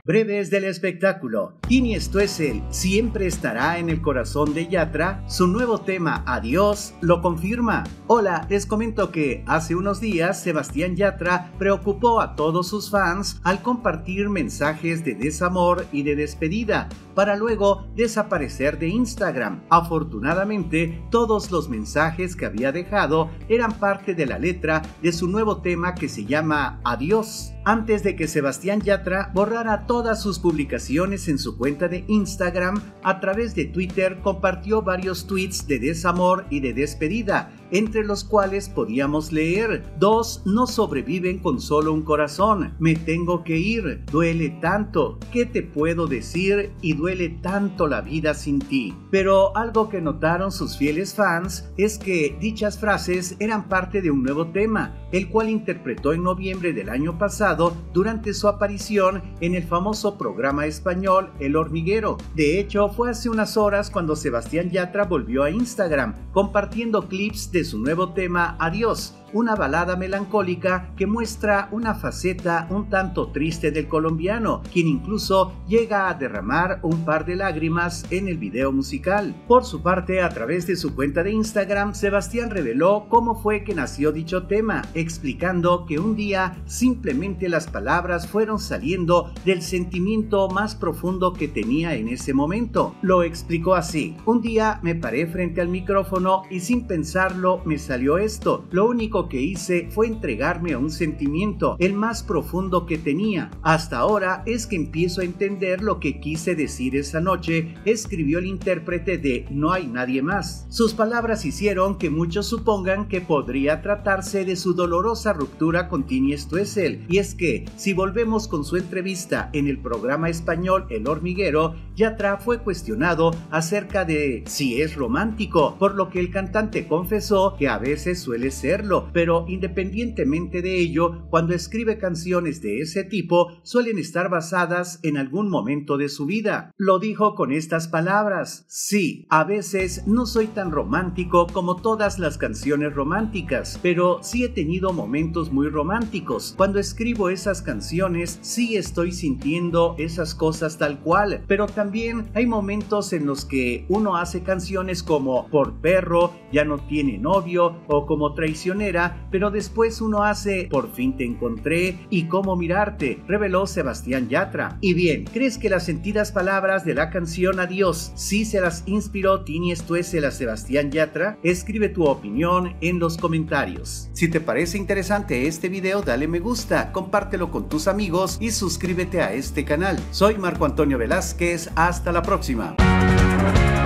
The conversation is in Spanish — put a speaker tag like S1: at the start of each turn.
S1: Breves del espectáculo. Tini Stoessel siempre estará en el corazón de Yatra. Su nuevo tema Adiós lo confirma. Hola, les comento que hace unos días Sebastián Yatra preocupó a todos sus fans al compartir mensajes de desamor y de despedida para luego desaparecer de Instagram. Afortunadamente, todos los mensajes que había dejado eran parte de la letra de su nuevo tema que se llama Adiós. Antes de que Sebastián Yatra borrara todas sus publicaciones en su cuenta de Instagram, a través de Twitter compartió varios tweets de desamor y de despedida, entre los cuales podíamos leer: 2 no sobreviven con solo un corazón, me tengo que ir, duele tanto, ¿qué te puedo decir? Y duele tanto la vida sin ti. Pero algo que notaron sus fieles fans es que dichas frases eran parte de un nuevo tema, el cual interpretó en noviembre del año pasado durante su aparición en el famoso programa español El Hormiguero. De hecho, fue hace unas horas cuando Sebastián Yatra volvió a Instagram compartiendo clips de su nuevo tema Adiós, una balada melancólica que muestra una faceta un tanto triste del colombiano, quien incluso llega a derramar un par de lágrimas en el video musical. Por su parte, a través de su cuenta de Instagram, Sebastián reveló cómo fue que nació dicho tema, explicando que un día simplemente las palabras fueron saliendo del sentimiento más profundo que tenía en ese momento. Lo explicó así: un día me paré frente al micrófono y sin pensarlo me salió esto. Lo único que hice fue entregarme a un sentimiento, el más profundo que tenía. Hasta ahora es que empiezo a entender lo que quise decir esa noche, escribió el intérprete de No hay nadie más. Sus palabras hicieron que muchos supongan que podría tratarse de su dolorosa ruptura con Tini Stoessel, y es que si volvemos con su entrevista en el programa español El Hormiguero, Yatra fue cuestionado acerca de si es romántico, por lo que el cantante confesó que a veces suele serlo, pero independientemente de ello, cuando escribe canciones de ese tipo, suelen estar basadas en algún momento de su vida. Lo dijo con estas palabras: sí, a veces no soy tan romántico como todas las canciones románticas, pero sí he tenido momentos muy románticos. Cuando escribo esas canciones, sí estoy sintiendo esas cosas tal cual, pero también hay momentos en los que uno hace canciones como Por perro, Ya no tiene novio, o como Traicionera, pero después uno hace Por fin te encontré y Cómo mirarte, reveló Sebastián Yatra. Y bien, ¿crees que las sentidas palabras de la canción Adiós sí se las inspiró Tini Stoessel a Sebastián Yatra? Escribe tu opinión en los comentarios. Si te parece interesante este video, dale me gusta, compártelo con tus amigos y suscríbete a este canal. Soy Marco Antonio Velázquez, hasta la próxima.